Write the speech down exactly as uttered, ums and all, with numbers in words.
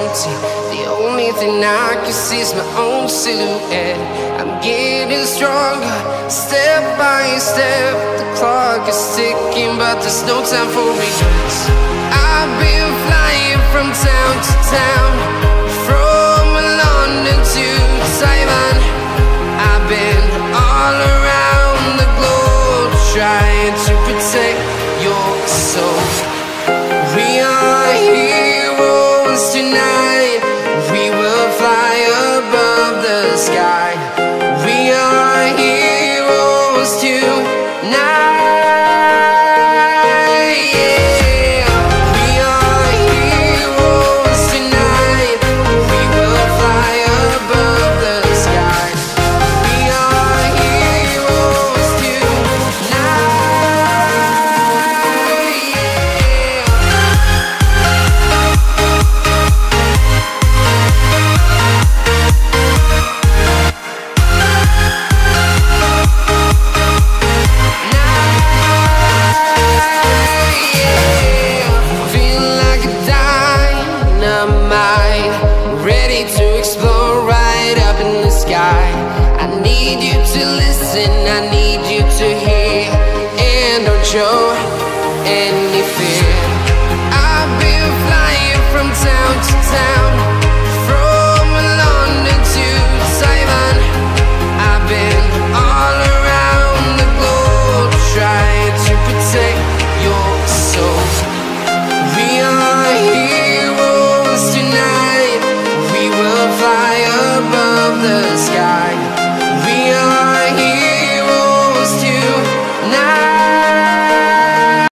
empty. The only thing I can see is my own silhouette. I'm getting stronger, step by step. The clock is ticking, but there's no time for regrets. I've been flying from town to town, from London to Taiwan. I've been all around the globe, trying to protect your soul. We are heroes tonight. We will fly above the sky. We are heroes tonight. I need you to listen, I need you to hear, and don't show